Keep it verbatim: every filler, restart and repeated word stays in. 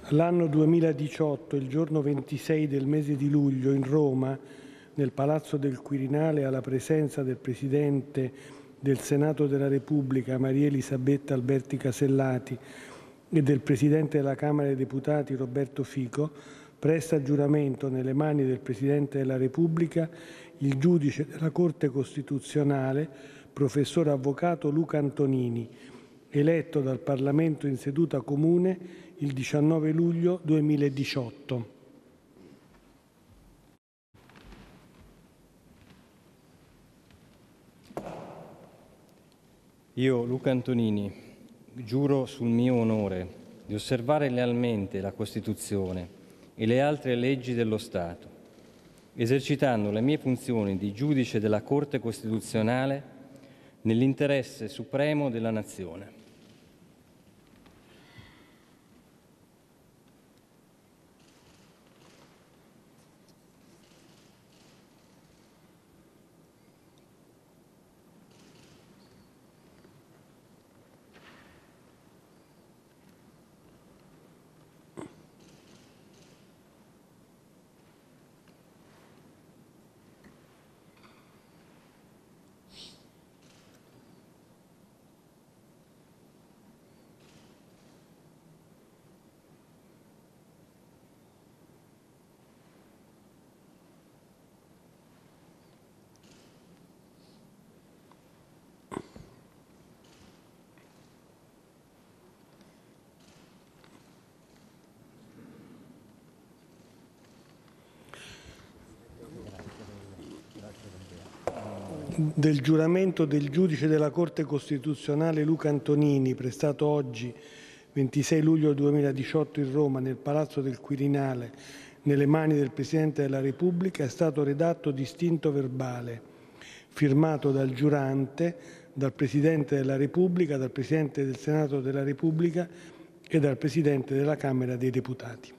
L'anno duemiladiciotto, il giorno ventisei del mese di luglio, in Roma, nel Palazzo del Quirinale, alla presenza del Presidente del Senato della Repubblica, Maria Elisabetta Alberti Casellati, e del Presidente della Camera dei Deputati, Roberto Fico, presta giuramento nelle mani del Presidente della Repubblica il giudice della Corte Costituzionale, professor avvocato Luca Antonini, eletto dal Parlamento in seduta comune il diciannove luglio duemiladiciotto. Io, Luca Antonini, giuro sul mio onore di osservare lealmente la Costituzione e le altre leggi dello Stato, esercitando le mie funzioni di giudice della Corte Costituzionale nell'interesse supremo della Nazione. Del giuramento del giudice della Corte Costituzionale Luca Antonini, prestato oggi, ventisei luglio duemiladiciotto, in Roma, nel Palazzo del Quirinale, nelle mani del Presidente della Repubblica, è stato redatto distinto verbale, firmato dal giurante, dal Presidente della Repubblica, dal Presidente del Senato della Repubblica e dal Presidente della Camera dei Deputati.